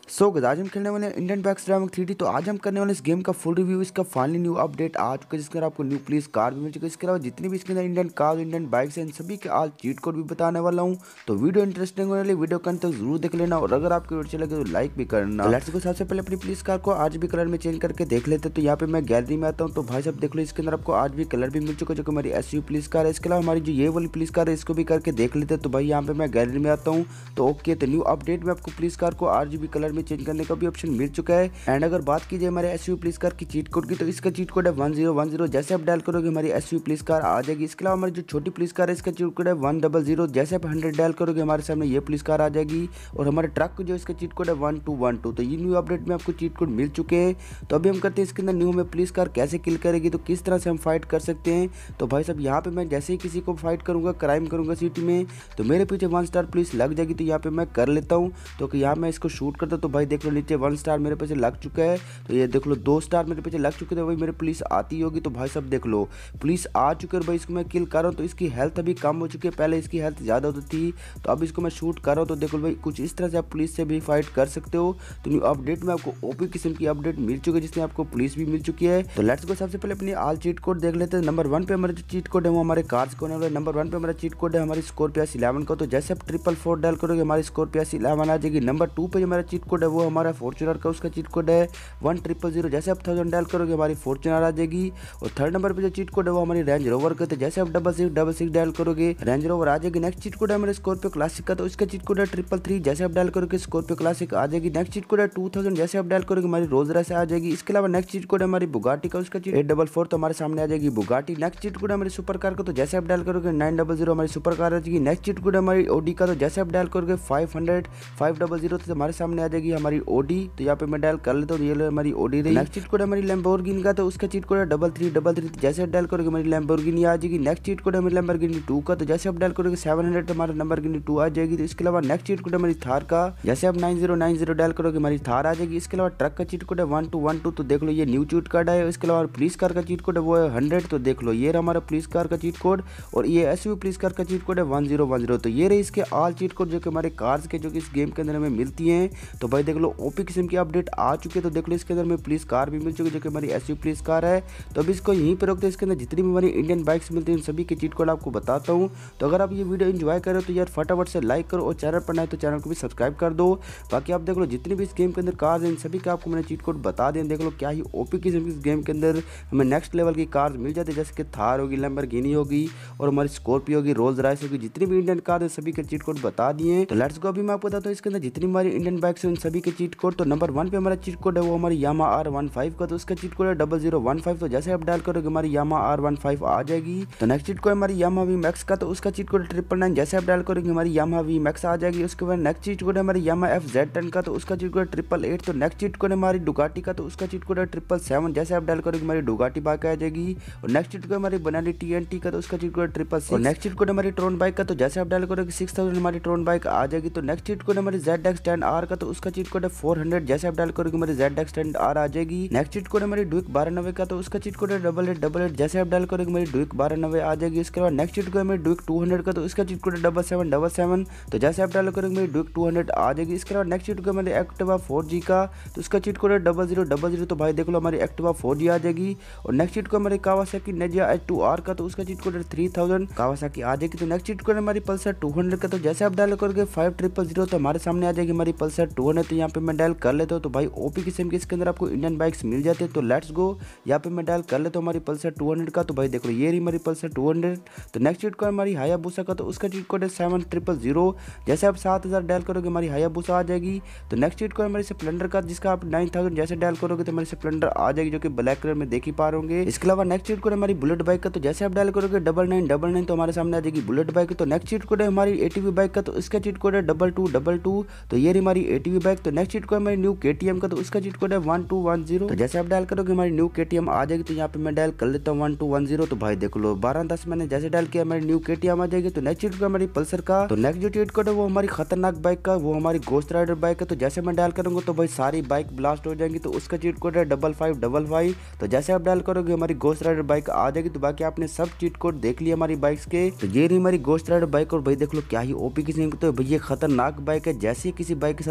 आज हम खेलने वाले इंडियन बैक्स ड्राइविंग 3D। तो आज हम करने वाले इस गेम का फुल रिव्यू। इसका फाइनली न्यू अपडेट आ चुका है जिसके अंदर आपको न्यू पुलिस कार भी मिल चुकी है। इसके अलावा जितनी भी इसके अंदर इंडियन कार इंडियन बाइक्स हैं इन सभी के आज चीट कोड भी बताने वाला हूं। तो वीडियो इंटरेस्टिंग होने वाली, वीडियो को अंत तक जरूर देख लेना और अगर आपको वीडियो अच्छी लगे तो लाइक भी करना। तो लेट्स गो, सबसे पहले अपनी पुलिस कार को आज भी कलर में चेंज करके देख लेते। तो यहाँ पे मैं गैलरी में आता हूँ तो भाई साहब देख लो इसके अंदर आपको आज भी कलर भी मिल चुका है जो कि हमारी एसयू पुलिस कार है। इसके अलावा हमारी जो ये वाली पुलिस कार है इसको भी करके देख लेते। तो भाई यहाँ पे मैं गैलरी में आता हूँ तो ओके, तो न्यू अपडेट में आपको पुलिस कार को आरजीबी कलर में चेंज करने का भी ऑप्शन मिल चुका है। एंड अगर बात कीजिए हमारे एसयू पुलिस कार की चीट कोड की तो इसका चीट कोड है 1010। जैसे आप डायल करोगे हमारी एसयू पुलिस कार आ जाएगी। इसके अलावा हमारी जो छोटी पुलिस कार है इसका चीट कोड है 100। जैसे आप 100 डायल करोगे हमारे सामने ये पुलिस कार आ जाएगी। और हमारे ट्रक जो इसका चीट कोड है 1212। तो ये न्यू अपडेट में आपको चीट कोड मिल चुके हैं। तो अभी हम करते हैं इसके अंदर न्यू में पुलिस कार कैसे किल करेगी, तो किस तरह से हम फाइट कर सकते हैं। तो भाई साहब यहाँ पे मैं जैसे ही किसी को फाइट करूंगा, क्राइम करूंगा सिटी में, तो मेरे पीछे 1 स्टार पुलिस लग जाएगी। तो यहाँ पे मैं कर लेता हूँ। तो यहाँ मैं इसको शूट करता हूँ तो भाई देख लो नीचे 1 स्टार मेरे पीछे लग चुका है। तो ये देख लो 2 स्टार मेरे पीछे लग चुके थे। भाई मेरे पुलिस आती होगी तो भाई सब देख लो पुलिस आ चुके और भाई इसको मैं किल कर रहा हूँ। तो इसकी हेल्थ अभी कम हो चुकी है, पहले इसकी हेल्थ ज़्यादा होती थी। तो अब इसको मैं शूट कर रहा हूँ। तो देखो भाई कुछ इस तरह से आप पुलिस से भी फाइट कर सकते हो। तो न्यू अपडेट में आपको ओपी किस्म की अपडेट मिल चुकी है जिसमें आपको पुलिस भी मिल चुकी है। तो लेट्स गो, सबसे पहले अपनी आल चीट कोड देख लेते हैं। नंबर 1 पे हमारा जो चीट कोड है वो हमारे कार्स को होने वाला है। नंबर 1 पे हमारा चीट कोड है हमारी स्कॉर्पियो S11 का। तो जैसे आप 444 डायल करोगे हमारी स्कॉर्पियो S11 आ जाएगी। नंबर 2 पे हमारा चीट कोड है वो हमारा फॉर्च्यूनर का, उसका चीट कोड है 1000। जैसे आप 1000 डायल करोगे हमारी फॉर्च्यूनर आ जाएगी। और थर्ड नंबर पे जो चीट कोड है वो हमारी रेंज रोवर का। तो जैसे आप 6666 डायल करोगे रेंज रोवर आ जाएगी। नेक्स्ट चीट कोड है हमारे स्कॉर्पियो क्लासिक का। तो इसका चीट कोड है 333। जैसे आप डायल करोगे स्कॉर्पियो क्लासिक आ जाएगी। नेक्स्ट चीट कोड है 2000। जैसे आप डायल करोगे हमारी रोल्स रॉयस आ जाएगी। इसके अलावा नेक्स्ट चीट कोड है हमारी बुगाटी का, उसका चीट 844। तो हमारे सामने आ जाएगी बुगाटी। नेक्स्ट चीट कोड है हमारी सुपर कार का। तो जैसे आप डायल करोगे 900 हमारी सुपर कार आ जाएगी। नेक्स्ट चीट कोड है हमारी ओडी का। तो जैसे आप डायल करोगे 500 तो हमारे सामने आ जाएगी हमारी ओडी। तो यहाँ पे मैं डायल कर लेता हूँ, ये हमारी ओडी रही। नेक्स्ट चीट कोड है हमारी लैम्बोर्गिनी का। तो उसका चीट कोड है 3333। जैसे आप डायल करोगे हमारी लैम्बोर्गिनी आ जाएगी। नेक्स्ट चीट कोड है हमारी लैम्बोर्गिनी 2 का। तो जैसे आप डायल करोगे 700 तो हमारा लैम्बोर्गिनी 2 आ जाएगी। तो इसके अलावा नेक्स्ट चीट कोड है हमारी थार का। जैसे आप 9090 डायल करोगे हमारी थार आ जाएगी। इसके अलावा ट्रक का चीट कोड है 1212। तो देख लो ये न्यू चीट कोड है। इसके अलावा पुलिस कार का चीट कोड है वो है 100। तो देख लो ये हमारा पुलिस कार का चीट कोड। और ये एसयू पुलिस कार का चीट कोड है 1010। तो ये रही इसके ऑल चीट कोड जो कि हमारे कार्स के जो कि इस गेम के अंदर हमें मिलती हैं। तो भाई देख लो ओपी किस्म की अपडेट आ चुकी है। तो देख लो इसके अंदर में पुलिस कार भी मिल चुकी है जो कि हमारी एसयू पुलिस कार है। तो अभी इसको यहीं पर रोकते हैं। इसके अंदर जितनी भी हमारी इंडियन बाइक्स मिलती हैं उन सभी के चीट कोड आपको बताता हूँ। तो अगर आप ये वीडियो एंजॉय करो तो यार फटाफट से लाइक करो और चैनल पर नए तो चैनल को भी सब्सक्राइब कर दो। बाकी आप देख लो जितनी भी इस गेम के अंदर कार्स हैं इन सभी का आपको मैंने चीट कोड बता दें। देख लो क्या ही ओपी किस्म की इस गेम के अंदर हमें नेक्स्ट लेवल की कार्स मिल जाती है, जैसे कि थार होगी, लैम्बोर्गिनी होगी और हमारी स्कॉर्पियो होगी, रोल्स रॉयस होगी। जितनी भी इंडियन कार है सभी के चीट कोड बता दिए। तो लेट्स गो, अभी मैं आपको बताता हूँ इसके अंदर जितनी हमारी इंडियन बाइक्स हैं उन सभी के चीट कोड। तो नंबर 1 पे हमारा चीट कोड है वो हमारी यामाहा R15 का। तो उसका चीट कोड है 0015। तो जैसे आप डायल करोगे हमारी यामाहा R15 आ जाएगी। तो नेक्स्ट चीट कोड हमारी यामाहा VMAX का। तो उसका चीट कोड 999। जैसे आप डायल करोगे हमारी यामाहा VMAX आ जाएगी। उसके बाद नेक्स्ट चीट कोड है हमारी यामाहा FZ10 का। तो उसका चीट कोड 888। तो नेक्स्ट चीट कोड है हमारी डुगाटी का। तो उसका चीट कोड है 777। जैसे आप डायल करोगे हमारी डुगाटी बाइक आ जाएगी। और नेक्स्ट चीट कोड हमारी बनाली TNT का। तो उसका चीट कोड 666। और नेक्स्ट चीट कोड हमारी ट्रोन बाइक का। तो जैसे आप डायल करोगे 6000 हमारी ट्रोन बाइक आ जाएगी। तो नेक्स्ट चीट कोड हमारी ZX10R का। तो उसका चीट कोड है 400। जैसे आप डायल करोगे हमारी ZX10R आ जाएगी। नेक्स्ट चीट कोड हमारी ड्यूक 1290 का। तो उसका चीट कोड है 8888। जैसे आप डायल करोगे हमारी ड्यूक 1290 आ जाएगी। इसके बाद नेक्स्ट चीट कोड हमारी ड्यूक 200 का। तो उसका चीट कोड है 7777। तो जैसे आप डायल करोगे हमारी ड्यूक 200 आ जाएगी। इसके बाद नेक्स्ट चीट कोड हमारी एक्टिवा 4G का। तो उसका चीट कोड है 0000। तो भाई देख लो हमारी एक्टिवा 4G आ जाएगी। और नेक्स्ट चीट कोड हमारी कावासाकी नेजिया H2R का। तो उसका चीट कोड है 3000 कावासाकी आ जाएगी। तो नेक्स्ट चीट कोड हमारी पल्सर 200 का। तो जैसे आप डायल करोगे 5000 तो हमारे सामने आ जाएगी हमारी पल्सर 200। तो यहाँ पे मैं डायल कर लेता हूँ। तो भाई ओपी किस्म की इसके अंदर आपको इंडियन बाइक्स मिल जाती है। तो लेट्स गो, यहाँ पे मैं डायल कर लेता हूँ हमारी पल्सर 200 का। तो भाई देखो ये रही हमारी पल्सर 200। तो नेक्स्ट चीट कोड हमारी हायाबुसा का। तो उसका चीट कोड है 7000। जैसे आप 7000 डायल करोगे हमारी हायाबुसा आ जाएगी। तो नेक्स्ट चीट कोड हमारी स्प्लेंडर का जिसका आप 9000 जैसे डायल करोगे तो हमारी स्प्लेंडर आ जाएगी जो कि ब्लैक कलर में देख ही पा रहे। इसके अलावा नेक्स्ट चीट कोड हमारी बुलेट बाइक का। तो जैसे आप डायल करोगे 9999 तो हमारे सामने आ जाएगी बुलेट बाइक। तो नेक्स्ट चीट कोड है हमारी ATV बाइक का। तो इसका चीट कोड है 2222। तो ये रही हमारी ATV बाइक। तो नेक्स्ट चीट कोड हमारी न्यू KTM का। तो उसका चीट कोड है 1210। तो जैसे आप डायल करोगे हमारी न्यू KTM आ जाएगी। तो यहाँ पे मैं डायल कर लेता हूँ 1210। तो भाई देख लो 1210 मैंने जैसे डायल किया हमारी न्यू KTM आ जाएगी। तो नेक्स्ट चीट कोड हमारी पल्सर का। तो नेक्स्ट जो चीट कोड है वो हमारी खतरनाक बाइक का, वो हमारी घोस्ट राइडर बाइक है। तो जैसे मैं डायल करूंगा तो भाई सारी बाइक ब्लास्ट हो जाएंगी। तो उसका चीट कोड है 5555। तो जैसे आप डायल करोगे हमारी घोस्ट राइडर बाइक आ जाएगी। तो बाकी आपने सब चीट कोड देख लिया हमारी बाइक्स के। तो ये रही हमारी घोस्ट राइडर बाइक। और भाई देख लो क्या ही ओपी किस्म की। तो भाई ये खतरनाक बाइक है, जैसे किसी बाइक के साथ अटैच होती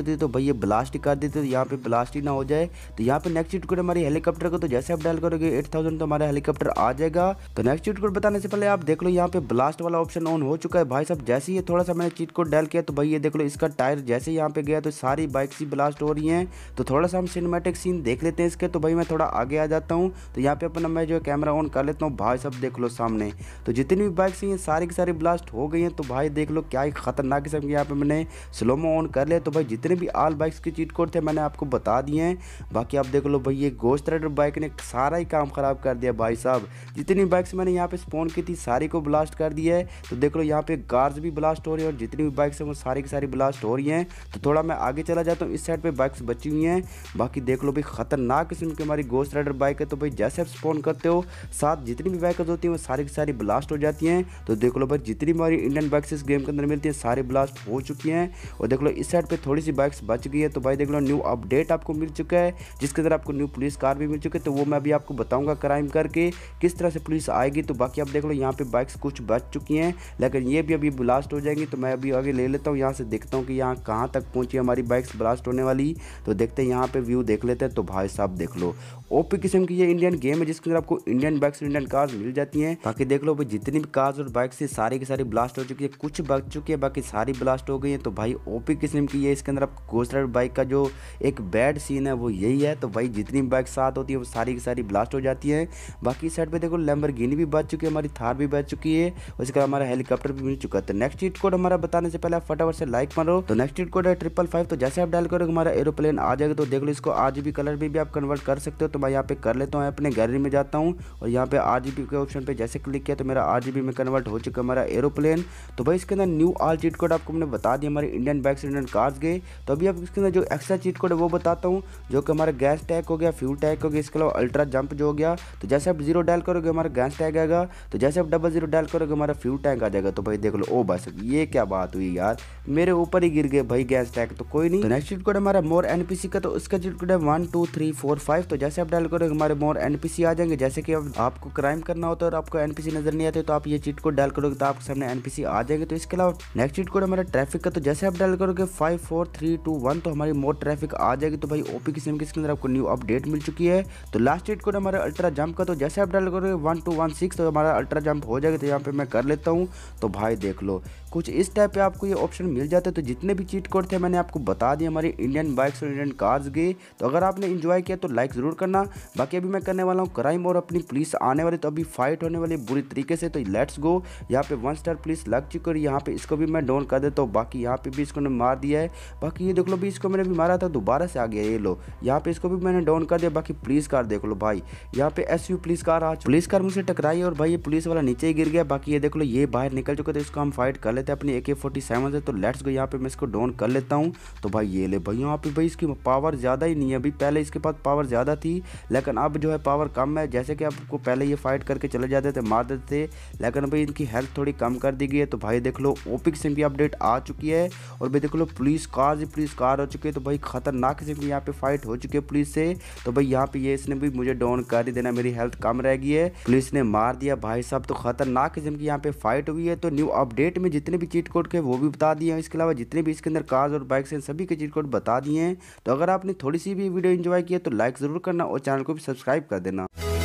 देती तो भाई ये ब्लास्ट कर देते, तो यहाँ पे ब्लास्ट ही ना हो जाए। तो यहाँ पे नेक्स्ट चीट कोड हमारी हेलीकॉप्टर को, तो जैसे आप डायल करोगे 8000 तो हमारा हेलीकॉप्टर आ जाएगा। तो नेक्स्ट चीट कोड बताने से पहले आप देख लो यहाँ पे ब्लास्ट वाला ऑप्शन ऑन हो चुका है भाई साहब। जैसे ही थोड़ा सा मैंने चीट कोड डायल किया तो भाई ये देख लो इसका टायर जैसे यहाँ पे गया तो सारी बाइक सी ब्लास्ट हो रही हैं। तो थोड़ा सा हम सिनेमैटिक सीन देख लेते हैं इसके। तो भाई मैं थोड़ा आगे आ जाता हूँ, तो यहाँ पे अपना मैं जो कैमरा ऑन कर लेता हूँ भाई साहब। देख लो सामने तो जितनी भी बाइक्स हैं सारी की सारी ब्लास्ट हो गई हैं। तो भाई देख लो क्या ही खतरनाक किस्म की यहाँ पे मैंने स्लोमो ऑन कर लिया। तो भाई जितने भी ऑल बाइक्स के चीट कोड थे मैंने आपको बता दिए हैं। बाकी आप देख लो भाई ये गोस्ट राइडर बाइक ने सारा ही काम खराब कर दिया भाई साहब। जितनी बाइक्स मैंने यहाँ पे स्पॉन की थी सारी को ब्लास्ट कर दिया है। तो देख लो यहाँ पे कार्स भी ब्लास्ट हो रही है और जितनी भी बाइक्स हैं वो सारी की सारी ब्लास्ट हो रही हैं। तो थोड़ा मैं आगे चला जाता हूँ, इस साइड पे बाइक्स बची हुई हैं। बाकी देख लो भाई खतरनाक किस्म की हमारी गोस्ट राइडर बाइक है। तो भाई जैसे आप स्पॉन करते हो साथ जितनी भी बाइक्स होती हैं वो सारी की सारी ब्लास्ट हो जाती हैं। तो देख लो भाई जितनी हमारी इंडियन बाइक्स इस गेम के अंदर मिलती हैं सारी ब्लास्ट हो चुकी हैं। और देख लो इस साइड पे थोड़ी सी बाइक्स बच गई है। तो भाई देख लो न्यू अपडेट आपको मिल चुका है जिसके अंदर आपको न्यू पुलिस कार भी मिल चुकी है। तो वो मैं अभी आपको बताऊंगा क्राइम करके किस तरह से पुलिस आएगी। तो बाकी आप देख लो यहाँ पे बाइक्स कुछ बच चुकी हैं लेकिन ये भी अभी ब्लास्ट हो जाएंगी। तो मैं अभी आगे ले लेता हूँ, यहाँ से देखता हूँ कि यहाँ कहाँ तक पहुँची हमारी बाइक्स ब्लास्ट होने वाली। तो देखते हैं यहाँ पे व्यू देख लेते हैं। तो भाई साहब देख लो ओपी किस्म की ये इंडियन गेम है जिसके अंदर आपको इंडियन बाइक्स इंडियन कार्स मिल जाती हैं। बाकी देख लो भाई जितनी भी कार्स और बाइक्स है सारी की सारी ब्लास्ट हो चुकी है, कुछ बच चुकी है बाकी सारी ब्लास्ट हो गई है। तो भाई ओपी किस्म की ये इसके अंदर आपको गोस्ट राइडर बाइक का जो एक बैड सीन है वो यही है। तो भाई जितनी भी बाइक साथ होती है वो सारी की सारी ब्लास्ट हो जाती है। बाकी इस साइड पे देखो लैम्बोर्गिनी भी बच चुकी है, हमारी थार भी बच चुकी है, उसके बाद हमारा हेलीकॉप्टर भी मिल चुका है। तो नेक्स्ट चीट कोड हमारा बताने से पहले आप फटाफट से लाइक मारो। तो नेक्स्ट चीट कोड है 555। तो जैसे आप डायल करोगे हमारा एरोप्लेन आ जाएगा। तो देख लो इसको RGB कलर भी आप कन्वर्ट कर सकते हो। तो मैं यहाँ पे कर लेता हूँ, अपने गैलरी में जाता हूँ और यहाँ पे RGB के ऑप्शन पे जैसे क्लिक किया तो मेरा RGB में कन्वर्ट हो चुका हमारा एरोप्लेन। तो भाई इसके अंदर न्यू ऑल चीट कोड आपको मैंने बता दिया हमारे इंडियन बाइक्स इंडियन कार्स गए। तो अभी आप इसके अंदर जो एक्स्ट्रा चीट कोड है वो बताता हूँ, जो कि हमारा गैस टैग हो गया, फ्यूल टैग हो गया, इसके अलावा अल्ट्रा जंप जो हो गया। तो जैसे आप 0 डायल करोगे हमारा गैस टैग आएगा, तो जैसे आप 00 डायल करोगे हमारा फ्यूल टैंक आ जाएगा। तो भाई देख लो ओ बस ये क्या बात हुई यार, मेरे ऊपर ही गिर गए भाई गैस टैग। तो कोई नहीं। तो नेक्स्ट चीट कोड हमारा मोर NPC का, तो उसका चीट कोड है 1 2 3 4 5। तो जैसे आप डायल करोगे हमारे मोर NPC आ जाएंगे। जैसे कि आपको क्राइम करना होता है और आपको NPC नजर नहीं आते तो आप ये चीट कोड डायल करोगे तो आपके सामने NPC आ जाएंगे। तो इसके अलावा नेक्स्ट चीट कोड हमारा ट्रैफिक का, तो जैसे आप डायल करोगे 5 4 3 2 1 तो हमारी मोर ट्रैफिक आ जाएगी। तो भाई ओपी किस्म के इसके अंदर आपको न्यू अपडेट मिल चुकी है। तो लास्ट चीट कोड हमारा अल्ट्रा जंप का, तो जैसे आप डायल करोगे 1 2 1 6 तो हमारा अल्ट्रा जंप हो जाएगा। तो यहाँ पे मैं कर लेता हूँ। तो भाई देख लो कुछ इस टाइप पे आपको ये ऑप्शन मिल जाता है। तो जितने भी चीट कोड थे मैंने आपको बता दिए हमारी इंडियन बाइक्स और इंडियन कार्स गए। तो अगर आपने एंजॉय किया तो लाइक ज़रूर करना। बाकी अभी मैं करने वाला हूँ क्राइम और अपनी पुलिस आने वाली, तो अभी फाइट होने वाली बुरी तरीके से। तो लेट्स गो। यहाँ पे 1 स्टार पुलिस लग चुकी है, यहाँ पे इसको भी मैं डाउन कर देता हूँ। बाकी यहाँ पे भी इसको मार दिया है। बाकी ये देख लो भी इसको मैंने भी मारा था दोबारा से आ गया, ये लो यहाँ पे इसको भी मैंने डाउन कर दिया। बाकी पुलिस कार देख लो भाई, यहाँ पे SU पुलिस कार आ, पुलिस कार मुझसे टकराई और भाई ये पुलिस वाला नीचे ही गिर गया। बाकी ये देख लो ये बाहर निकल चुका, तो इसको हम फाइट कर लेते हैं अपनी AK-47 से। तो लेट्स गो, यहाँ पे मैं इसको डाउन कर लेता हूँ। तो भाई ये ले भाई यहाँ पे भाई इसकी पावर ज़्यादा ही नहीं है। अभी पहले इसके पास पावर ज़्यादा थी लेकिन अब जो है पावर कम है। जैसे कि आपको पहले ये फाइट करके चले जाते थे, मार देते थे, लेकिन भाई इनकी हेल्थ थोड़ी कम कर दी गई है। तो भाई देख लो ओपी किस्म की अपडेट आ चुकी है और भाई देख लो पुलिस कार हो चुकी है। तो भाई खतरनाक किस्म की यहाँ पे फाइट हो चुकी है पुलिस से। तो भाई यहाँ पे ये इसने भी मुझे डाउन कर ही देना, मेरी हेल्थ कम रह गई है, पुलिस ने मार दिया भाई साहब। तो खतरनाक किस्म की यहाँ पे फाइट हुई है। तो न्यू अपडेट में जितने भी चीट कोड के वो भी बता दिए हैं, इसके अलावा जितने भी इसके अंदर कार्स और बाइक्स हैं सभी के चीट कोड बता दिए हैं। तो अगर आपने थोड़ी सी भी वीडियो एंजॉय किया तो लाइक ज़रूर करना और चैनल को भी सब्सक्राइब कर देना।